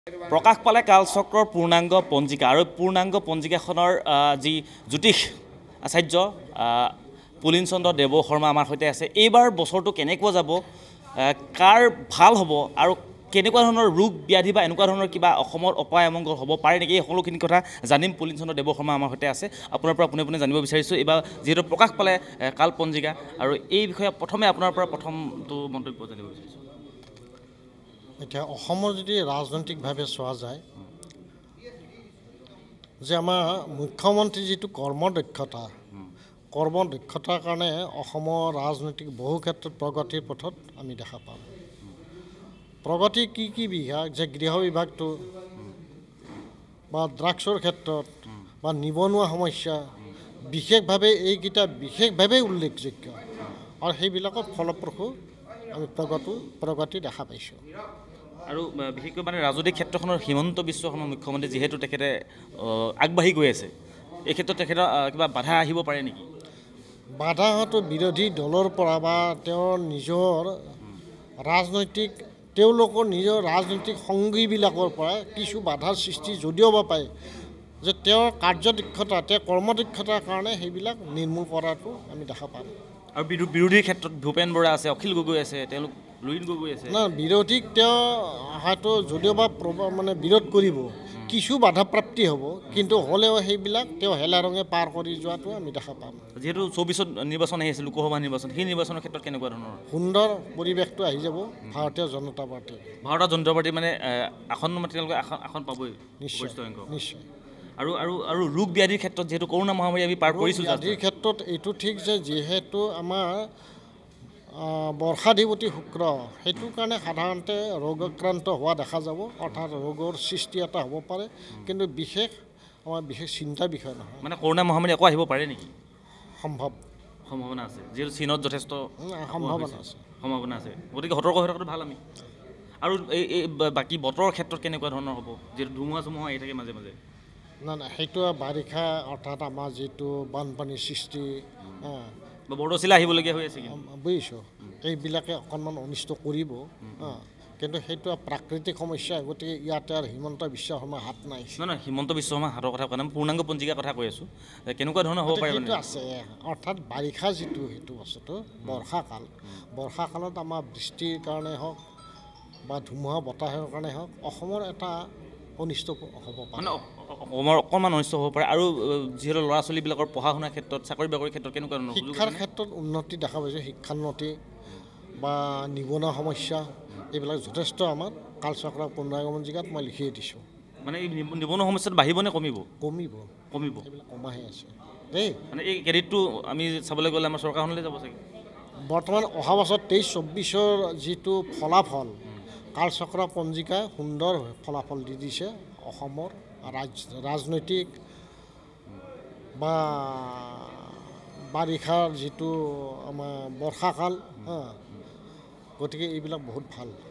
প্ৰকাশ পালে কালচক্ৰৰ পূৰ্ণাংগ পঞ্জিকা আৰু পূৰ্ণাংগ পঞ্জিকাখনৰ যি জ্যোতিষ আচাৰ্য পুলিন চন্দ্ৰ দেৱ শৰ্মা আমাৰ সৈতে আছে। এইবাৰ বছৰটো কেনেকুৱা যাব, কাৰ ভাল হ'ব আৰু কেনেকুৱা ধৰণৰ ৰোগ ব্যাধি বা এনেকুৱা ধৰণৰ কিবা অসমৰ অপায় অমংগল হ'ব পাৰে নেকি, এই সকলোখিনি কথা জানিম। পুলিন চন্দ্ৰ দেৱ শৰ্মা আমাৰ সৈতে আছে। আপোনাৰ পৰা পোনে পোনে জানিব বিচাৰিছোঁ এইবাৰ যিহেতু প্ৰকাশ পালে কাল পঞ্জিকা, আৰু এই বিষয়ে প্ৰথমে আপোনাৰ পৰা প্ৰথমটো মন্তব্য জানিব বিচাৰিছোঁ। এতিয়া অসমৰ যদি ৰাজনৈতিকভাৱে চোৱা যায় যে আমাৰ মুখ্যমন্ত্ৰী যিটো কৰ্মদক্ষতাৰ কাৰণে অসমৰ ৰাজনৈতিক বহু ক্ষেত্ৰত প্ৰগতিৰ পথত আমি দেখা পাম। প্ৰগতি কি বিভাগ যে গৃহ বিভাগটো বা ড্ৰাগছৰ ক্ষেত্ৰত বা নিবনুৱা সমস্যা বিশেষভাৱে এইকেইটা বিশেষভাৱে উল্লেখযোগ্য, আৰু সেইবিলাকত ফলপ্ৰসূ আমি প্ৰগতি দেখা পাইছোঁ। আৰু বিশেষকৈ মানে ৰাজনৈতিক ক্ষেত্ৰখনৰ হিমন্ত বিশ্ব শৰ্মা মুখ্যমন্ত্ৰী যিহেতু তেখেতে আগবাঢ়ি গৈ আছে, এই ক্ষেত্ৰত তেখেতৰ কিবা বাধা আহিব পাৰে নেকি? বাধা হয়তো বিৰোধী দলৰ পৰা বা তেওঁৰ নিজৰ তেওঁলোকৰ নিজৰ ৰাজনৈতিক সংগীবিলাকৰ পৰা কিছু বাধাৰ সৃষ্টি যদিও বা পায়, যে তেওঁৰ কাৰ্যদক্ষতা তেওঁৰ কৰ্মদক্ষতাৰ কাৰণে সেইবিলাক নিৰ্মূল কৰাটো আমি দেখা পাম। আৰু বিৰোধীৰ ক্ষেত্ৰত ভূপেন বৰা আছে, অখিল গগৈ আছে, তেওঁলোক লুৰিণ গগৈ আছে। না, বিৰোধীক তেওঁ হয়তো যদিও বা বিৰোধ কৰিব, কিছু বাধাপ্ৰাপ্তি হ'ব, কিন্তু হ'লেও সেইবিলাক তেওঁ হেলা ৰঙে পাৰ কৰি যোৱাটো আমি দেখা পাম। যিহেতু 24ত নিৰ্বাচন আহি আছে, লোকসভা নিৰ্বাচন, সেই নিৰ্বাচনৰ ক্ষেত্ৰত কেনেকুৱা ধৰণৰ সুন্দৰ পৰিৱেশটো আহি যাব ভাৰতীয় জনতা পাৰ্টি। ভাৰতীয় জনতা পাৰ্টি মানে আসন্ন তেওঁলোকে আসন পাবই নিশ্চয়। আৰু ৰোগ ব্যাধিৰ ক্ষেত্ৰত যিহেতু কৰোণা মহামাৰী আমি পাৰ কৰিছোঁ, ব্যাধিৰ ক্ষেত্ৰত এইটো ঠিক যে যিহেতু আমাৰ বৰ্ষাধিপতি শুক্ৰ, সেইটো কাৰণে সাধাৰণতে ৰোগাক্ৰান্ত হোৱা দেখা যাব, অৰ্থাৎ ৰোগৰ সৃষ্টি এটা হ'ব পাৰে, কিন্তু আমাৰ বিশেষ চিন্তাৰ বিষয় নহয়। মানে কৰোণা মহামাৰী আকৌ আহিব পাৰে নেকি? সম্ভাৱনা আছে, যিহেতু চীনত যথেষ্ট সম্ভাৱনা আছে, গতিকে সতৰ্ক হৈ থকাটো ভাল আমি। আৰু এই বাকী বতৰৰ ক্ষেত্ৰত কেনেকুৱা ধৰণৰ হ'ব, যিহেতু ধুমুহা আহি থাকে মাজে মাজে? নাই, সেইটো বাৰিষা অৰ্থাৎ আমাৰ যিটো বানপানীৰ সৃষ্টি বৰদৈচিলা আহিবলগীয়া হৈ আছে, বুজিছোঁ, এইবিলাকে অকণমান অনিষ্ট কৰিব, কিন্তু সেইটো প্ৰাকৃতিক সমস্যা, গতিকে ইয়াতে আৰু হিমন্ত বিশ্ব শৰ্মাৰ হাত নাই। নহয়, হিমন্ত বিশ্ব শৰ্মাৰ হাতৰ কথা কোৱা নাই, পূৰ্ণাংগ পঞ্জিকাৰ কথা কৈ আছোঁ। কেনেকুৱা ধৰণৰ হ'ব পাৰে? সেইটো আছে, অৰ্থাৎ বাৰিষা যিটো সেইটো বস্তুটো বৰ্ষাকালত আমাৰ বৃষ্টিৰ কাৰণে হওক বা ধুমুহা বতাহৰ কাৰণে হওক অসমৰ এটা অনিষ্ট হ'ব পাৰে, মানে অসমৰ অকণমান অনিষ্ট হ'ব পাৰে। আৰু যিহেতু ল'ৰা ছোৱালীবিলাকৰ পঢ়া শুনাৰ ক্ষেত্ৰত, চাকৰি বাকৰিৰ ক্ষেত্ৰত কেনেকুৱা ধৰণৰ? শিক্ষাৰ ক্ষেত্ৰত উন্নতি দেখা পাইছোঁ, শিক্ষান্নতি বা নিবনুৱা সমস্যা এইবিলাক যথেষ্ট আমাৰ কালচক্ৰ পূৰ্ণাংগ পঞ্জিকাত মই লিখিয়ে দিছোঁ। মানে এই নিবনুৱা সমস্যাত বাঢ়িব নে কমিব? কমিব, এইবিলাক কমাহে আছে দেই। মানে এই ক্ৰেডিটটো আমি চাবলৈ গ'লে আমাৰ চৰকাৰখনলৈ যাব চাগে। বৰ্তমান অহা বছৰ 23-24 যিটো ফলাফল, কালচক্ৰ পঞ্জিকাই সুন্দৰ ফলাফল দি দিছে অসমৰ ৰাজনৈতিক বা বাৰিষাৰ যিটো আমাৰ বৰ্ষাকাল, গতিকে এইবিলাক বহুত ভাল।